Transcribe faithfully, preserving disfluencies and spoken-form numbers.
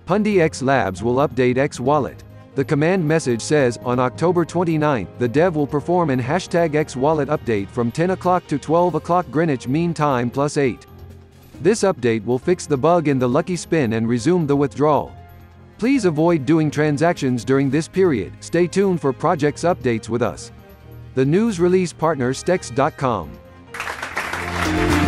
Hyundai X Labs will update X Wallet. The command message says, on October twenty-ninth, the dev will perform an hashtag X Wallet update from ten o'clock to twelve o'clock Greenwich Mean Time plus eight. This update will fix the bug in the Lucky Spin and resume the withdrawal. Please avoid doing transactions during this period. Stay tuned for projects updates with us. The news release partner Stex dot com.